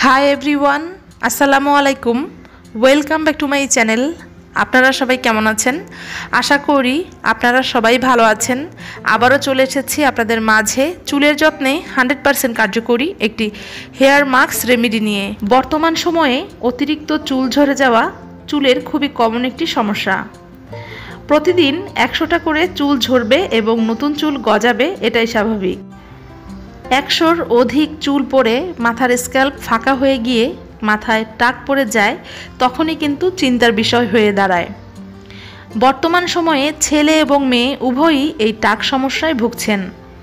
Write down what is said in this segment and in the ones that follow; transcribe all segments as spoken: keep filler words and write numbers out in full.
High everyone, আসসালামু আলাইকুম। Welcome back to my channel. আপনারা সবাই কেমন আছেন? আশা করি আপনারা সবাই ভালো আছেন। আবারও চলে এসেছি আপনাদের মাঝে চুলের যত্নে হান্ড্রেড পারসেন্ট কার্যকরী একটি হেয়ার মাস্ক রেমেডি নিয়ে। বর্তমান সময়ে অতিরিক্ত চুল ঝরে যাওয়া চুলের খুবই কমন একটি সমস্যা। প্রতিদিন একশোটা করে চুল ঝরবে এবং নতুন চুল গজাবে, এটাই স্বাভাবিক। একশোর অধিক চুল পড়ে মাথার স্ক্যাল্প ফাঁকা হয়ে গিয়ে মাথায় টাক পড়ে যায়, তখনই কিন্তু চিন্তার বিষয় হয়ে দাঁড়ায়। বর্তমান সময়ে ছেলে এবং মেয়ে উভয়ই এই টাক সমস্যায় ভুগছেন।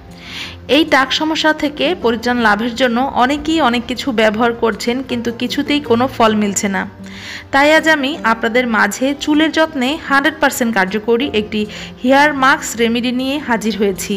এই টাক সমস্যা থেকে পরিত্রাণ লাভের জন্য অনেকেই অনেক কিছু ব্যবহার করছেন, কিন্তু কিছুতেই কোনো ফল মিলছে না। তাই আজ আমি আপনাদের মাঝে চুলের যত্নে হান্ড্রেড পারসেন্ট কার্যকরী একটি হেয়ার মাস্ক রেমেডি নিয়ে হাজির হয়েছি।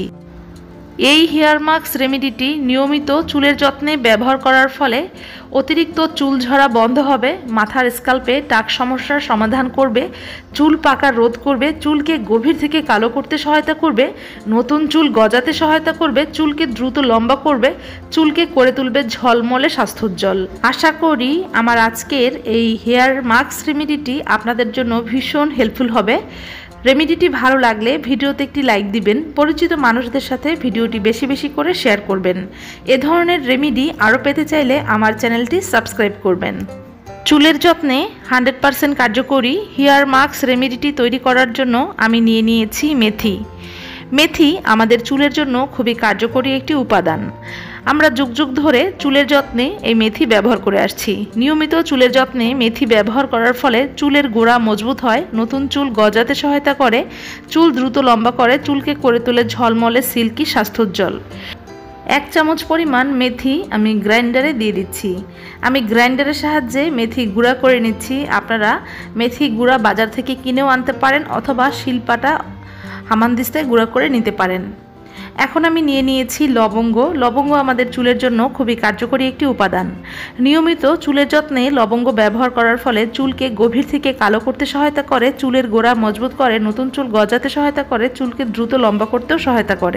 এই হেয়ার মাস্ক রেমেডিটি নিয়মিত চুলের যত্নে ব্যবহার করার ফলে অতিরিক্ত চুল ঝরা বন্ধ হবে, মাথার স্ক্যাল্পে টাক সমস্যার সমাধান করবে, চুল পাকা রোধ করবে, চুলকে গভীর থেকে কালো করতে সহায়তা করবে, নতুন চুল গজাতে সহায়তা করবে, চুলকে দ্রুত লম্বা করবে, চুলকে করে তুলবে ঝলমলে স্বাস্থ্যোজ্জ্বল। আশা করি আমার আজকের এই হেয়ার মাস্ক রেমেডিটি আপনাদের জন্য ভীষণ হেল্পফুল হবে। রেমেডিটি ভালো লাগলে ভিডিওতে একটি লাইক দিবেন, পরিচিত মানুষদের সাথে ভিডিওটি বেশি বেশি করে শেয়ার করবেন। এ ধরনের রেমেডি আরও পেতে চাইলে আমার চ্যানেলটি সাবস্ক্রাইব করবেন। চুলের যত্নে হান্ড্রেড পারসেন্ট কার্যকরী হেয়ার মাস্ক রেমেডিটি তৈরি করার জন্য আমি নিয়ে নিয়েছি মেথি। মেথি আমাদের চুলের জন্য খুবই কার্যকরী একটি উপাদান। আমরা যুগ যুগ ধরে চুলের যত্নে এই মেথি ব্যবহার করে আসছি। নিয়মিত চুলের যত্নে মেথি ব্যবহার করার ফলে চুলের গোড়া মজবুত হয়, নতুন চুল গজাতে সহায়তা করে, চুল দ্রুত লম্বা করে, চুলকে করে তোলে ঝলমলে সিল্কি স্বাস্থ্যোজ্জ্বল। এক চামচ পরিমাণ মেথি আমি গ্রাইন্ডারে দিয়ে দিচ্ছি। আমি গ্রাইন্ডারের সাহায্যে মেথি গুঁড়া করে নিচ্ছি। আপনারা মেথি গুঁড়া বাজার থেকে কিনেও আনতে পারেন অথবা শিলপাটা হামানদিস্তায় গুঁড়া করে নিতে পারেন। এখন আমি নিয়ে নিয়েছি লবঙ্গ। লবঙ্গ আমাদের চুলের জন্য খুবই কার্যকরী একটি উপাদান। নিয়মিত চুলের যত্নে লবঙ্গ ব্যবহার করার ফলে চুলকে গভীর থেকে কালো করতে সহায়তা করে, চুলের গোড়া মজবুত করে, নতুন চুল গজাতে সহায়তা করে, চুলকে দ্রুত লম্বা করতেও সহায়তা করে।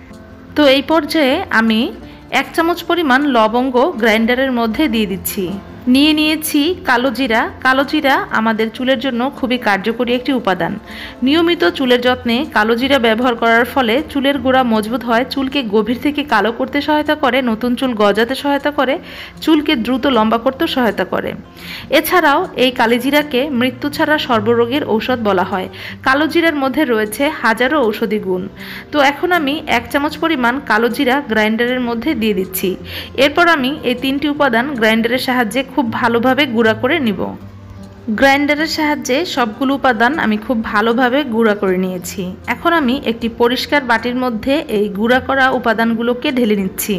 তো এই পর্যায়ে আমি এক চামচ পরিমাণ লবঙ্গ গ্রাইন্ডারের মধ্যে দিয়ে দিচ্ছি। নিয়ে নিয়েছি কালো জিরা। কালো জিরা আমাদের চুলের জন্য খুবই কার্যকরী একটি উপাদান। নিয়মিত চুলের যত্নে কালো জিরা ব্যবহার করার ফলে চুলের গোড়া মজবুত হয়, চুলকে গভীর থেকে কালো করতে সহায়তা করে, নতুন চুল গজাতে সহায়তা করে, চুলকে দ্রুত লম্বা করতেও সহায়তা করে। এছাড়াও এই কালিজিরাকে মৃত্যু ছাড়া সর্বরোগের ঔষধ বলা হয়। কালো জিরার মধ্যে রয়েছে হাজারো ঔষধি গুণ। তো এখন আমি এক চামচ পরিমাণ কালো জিরা গ্রাইন্ডারের মধ্যে দিয়ে দিচ্ছি। এরপর আমি এই তিনটি উপাদান গ্রাইন্ডারের সাহায্যে খুব ভালোভাবে গুঁড়া করে নিব। গ্রাইন্ডারের সাহায্যে সবগুলো উপাদান আমি খুব ভালোভাবে গুঁড়া করে নিয়েছি। এখন আমি একটি পরিষ্কার বাটির মধ্যে এই গুঁড়া করা উপাদানগুলোকে ঢেলে নিচ্ছি।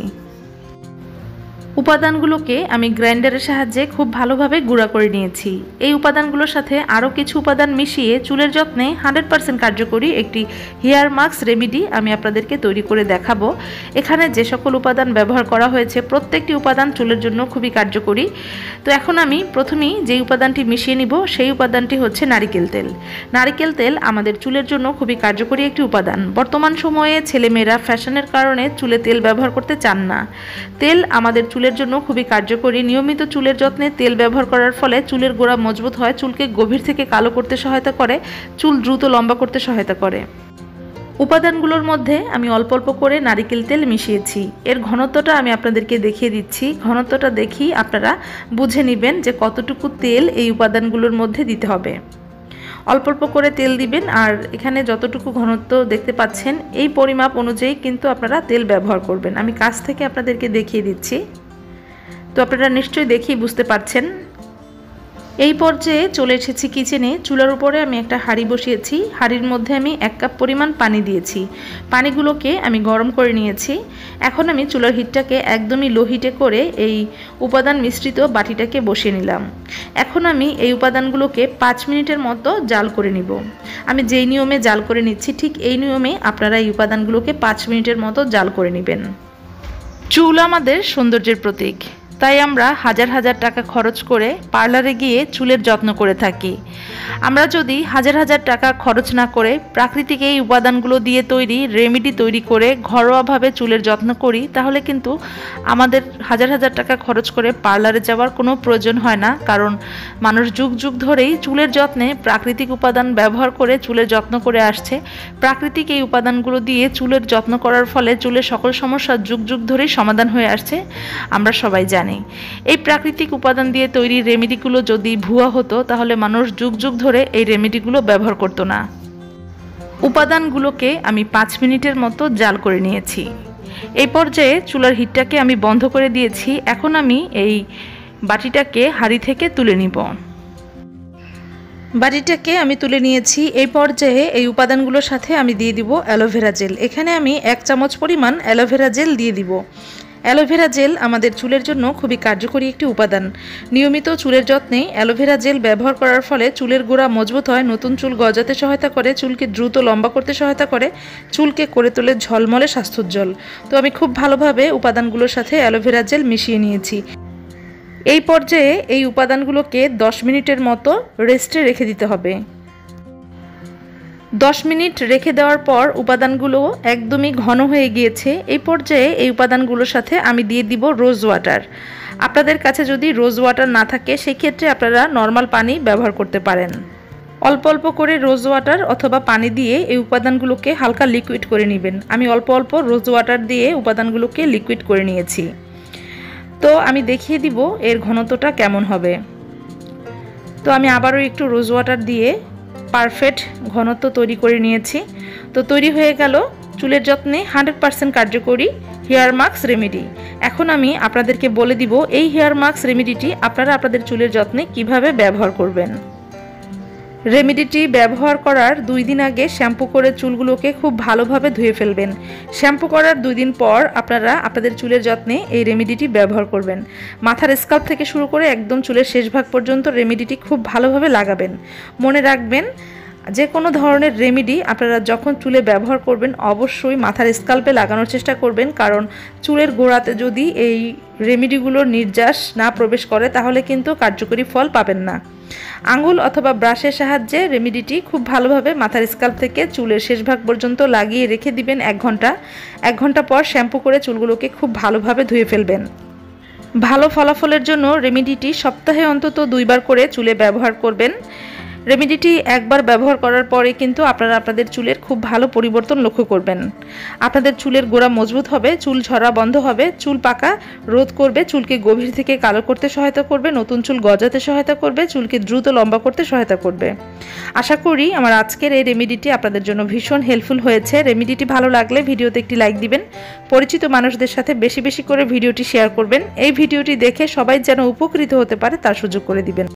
উপাদানগুলোকে আমি গ্রাইন্ডারের সাহায্যে খুব ভালোভাবে গুঁড়া করে নিয়েছি। এই উপাদানগুলোর সাথে আরও কিছু উপাদান মিশিয়ে চুলের যত্নে হান্ড্রেড পারসেন্ট কার্যকরী একটি হেয়ার মাস্ক রেমেডি আমি আপনাদেরকে তৈরি করে দেখাবো। এখানে যে সকল উপাদান ব্যবহার করা হয়েছে প্রত্যেকটি উপাদান চুলের জন্য খুবই কার্যকরী। তো এখন আমি প্রথমেই যেই উপাদানটি মিশিয়ে নিব সেই উপাদানটি হচ্ছে নারিকেল তেল। নারিকেল তেল আমাদের চুলের জন্য খুবই কার্যকরী একটি উপাদান। বর্তমান সময়ে ছেলেমেয়েরা ফ্যাশনের কারণে চুলে তেল ব্যবহার করতে চান না। তেল আমাদের চুলের জন্য খুবই কার্যকরী। নিয়মিত চুলের যত্নে তেল ব্যবহার করার ফলে চুলের গোড়া মজবুত হয়, চুলকে গভীর থেকে কালো করতে সহায়তা করে, চুল দ্রুত লম্বা করতে সহায়তা করে। উপাদানগুলোর মধ্যে আমি অল্প অল্প করে নারিকেল তেল মিশিয়েছি। এর ঘনত্বটা আমি আপনাদেরকে দেখিয়ে দিচ্ছি। ঘনত্বটা দেখি আপনারা বুঝে নেবেন যে কতটুকু তেল এই উপাদানগুলোর মধ্যে দিতে হবে। অল্প অল্প করে তেল দিবেন, আর এখানে যতটুকু ঘনত্ব দেখতে পাচ্ছেন এই পরিমাপ অনুযায়ী কিন্তু আপনারা তেল ব্যবহার করবেন। আমি কাছ থেকে আপনাদেরকে দেখিয়ে দিচ্ছি, তো আপনারা নিশ্চয়ই দেখেই বুঝতে পারছেন। এই পর্যায়ে চলে এসেছি কিচেনে। চুলার উপরে আমি একটা হাঁড়ি বসিয়েছি। হাঁড়ির মধ্যে আমি এক কাপ পরিমাণ পানি দিয়েছি। পানিগুলোকে আমি গরম করে নিয়েছি। এখন আমি চুলার হিটটাকে একদমই লো হিটে করে এই উপাদান মিশ্রিত বাটিটাকে বসিয়ে নিলাম। এখন আমি এই উপাদানগুলোকে পাঁচ মিনিটের মতো জাল করে নিব। আমি যেই নিয়মে জাল করে নিচ্ছি ঠিক এই নিয়মে আপনারা এই উপাদানগুলোকে পাঁচ মিনিটের মতো জাল করে নেবেন। চুল আমাদের সৌন্দর্যের প্রতীক, তাই আমরা হাজার হাজার টাকা খরচ করে পার্লারে গিয়ে চুলের যত্ন করে থাকি। আমরা যদি হাজার হাজার টাকা খরচ না করে প্রাকৃতিক এই উপাদানগুলো দিয়ে তৈরি রেমেডি তৈরি করে ঘরোয়াভাবে চুলের যত্ন করি, তাহলে কিন্তু আমাদের হাজার হাজার টাকা খরচ করে পার্লারে যাওয়ার কোনো প্রয়োজন হয় না। কারণ মানুষ যুগ যুগ ধরেই চুলের যত্নে প্রাকৃতিক উপাদান ব্যবহার করে চুলের যত্ন করে আসছে। প্রাকৃতিক এই উপাদানগুলো দিয়ে চুলের যত্ন করার ফলে চুলের সকল সমস্যা যুগ যুগ ধরেই সমাধান হয়ে আসছে, আমরা সবাই জানি। এই প্রাকৃতিক উপাদান দিয়ে তৈরি রেমেডিগুলো যদি ভুয়া হতো তাহলে মানুষ যুগ যুগ ধরে এই রেমেডিগুলো ব্যবহার করতো না। উপাদানগুলোকে আমি পাঁচ মিনিটের মতো জাল করে নিয়েছি। এই পর্যায়ে চুলার হিটটাকে আমি বন্ধ করে দিয়েছি। এখন আমি এই বাটিটাকে হাঁড়ি থেকে তুলে নিব। বাটিটাকে আমি তুলে নিয়েছি। এই পর্যায়ে এই উপাদানগুলোর সাথে আমি দিয়ে দিব অ্যালোভেরা জেল। এখানে আমি এক চামচ পরিমাণ অ্যালোভেরা জেল দিয়ে দিব। অ্যালোভেরা জেল আমাদের চুলের জন্য খুবই কার্যকরী একটি উপাদান। নিয়মিত চুলের যত্নে অ্যালোভেরা জেল ব্যবহার করার ফলে চুলের গোড়া মজবুত হয়, নতুন চুল গজাতে সহায়তা করে, চুলকে দ্রুত লম্বা করতে সহায়তা করে, চুলকে করে তোলে ঝলমলে স্বাস্থ্যোজ্জ্বল। তো আমি খুব ভালোভাবে উপাদানগুলোর সাথে অ্যালোভেরা জেল মিশিয়ে নিয়েছি। এই পর্যায়ে এই উপাদানগুলোকে দশ মিনিটের মতো রেস্টে রেখে দিতে হবে। দশ মিনিট রেখে দেওয়ার পর উপাদানগুলো একদমই ঘন হয়ে গিয়েছে। এই পর্যায়ে এই উপাদানগুলোর সাথে আমি দিয়ে দিব রোজ ওয়াটার। আপনাদের কাছে যদি রোজ ওয়াটার না থাকে সেক্ষেত্রে আপনারা নর্মাল পানি ব্যবহার করতে পারেন। অল্প অল্প করে রোজ ওয়াটার অথবা পানি দিয়ে এই উপাদানগুলোকে হালকা লিকুইড করে নেবেন। আমি অল্প অল্প রোজ ওয়াটার দিয়ে উপাদানগুলোকে লিকুইড করে নিয়েছি। তো আমি দেখিয়ে দিব এর ঘনত্বটা কেমন হবে। তো আমি আবারও একটু রোজ ওয়াটার দিয়ে পারফেক্ট ঘনত্ব তৈরি করে নিয়েছি। তো তৈরি হয়ে গেল চুলের যত্নে হান্ড্রেড পার্সেন্ট কার্যকরী হেয়ার মাস্ক রেমেডি। এখন আমি আপনাদেরকে বলে দিব এই হেয়ার মাস্ক রেমেডিটি আপনারা আপনাদের চুলের যত্নে কিভাবে ব্যবহার করবেন। রেমেডিটি ব্যবহার করার দুই দিন আগে শ্যাম্পু করে চুলগুলোকে খুব ভালোভাবে ধুয়ে ফেলবেন। শ্যাম্পু করার দুই দিন পর আপনারা আপনাদের চুলের যত্নে এই রেমেডিটি ব্যবহার করবেন। মাথার স্কাল্প থেকে শুরু করে একদম চুলের শেষ ভাগ পর্যন্ত রেমেডিটি খুব ভালোভাবে লাগাবেন। মনে রাখবেন, যে কোনো ধরনের রেমেডি আপনারা যখন চুলে ব্যবহার করবেন অবশ্যই মাথার স্কাল্পে লাগানোর চেষ্টা করবেন। কারণ চুলের গোড়াতে যদি এই রেমেডিগুলোর নির্যাস না প্রবেশ করে তাহলে কিন্তু কার্যকরী ফল পাবেন না। আঙুল অথবা ব্রাশের সাহায্যে রেমেডিটি খুব ভালোভাবে মাথার স্কাল্প থেকে চুলের শেষ ভাগ পর্যন্ত লাগিয়ে রেখে দিবেন এক ঘন্টা। এক ঘন্টা পর শ্যাম্পু করে চুলগুলোকে খুব ভালোভাবে ধুয়ে ফেলবেন। ভালো ফলাফলের জন্য রেমেডিটি সপ্তাহে অন্তত দুইবার করে চুলে ব্যবহার করবেন। রেমেডিটি একবার ব্যবহার করার পরে কিন্তু আপনারা আপনাদের চুলের খুব ভালো পরিবর্তন লক্ষ্য করবেন। আপনাদের চুলের গোড়া মজবুত হবে, চুল ঝরা বন্ধ হবে, চুল পাকা রোধ করবে, চুলকে গভীর থেকে কালো করতে সহায়তা করবে, নতুন চুল গজাতে সহায়তা করবে, চুলকে দ্রুত লম্বা করতে সহায়তা করবে। আশা করি আমার আজকের এই রেমেডিটি আপনাদের জন্য ভীষণ হেল্পফুল হয়েছে। রেমেডিটি ভালো লাগলে ভিডিওতে একটি লাইক দিবেন, পরিচিত মানুষদের সাথে বেশি বেশি করে ভিডিওটি শেয়ার করবেন। এই ভিডিওটি দেখে সবাই যেন উপকৃত হতে পারে তার সুযোগ করে দিবেন।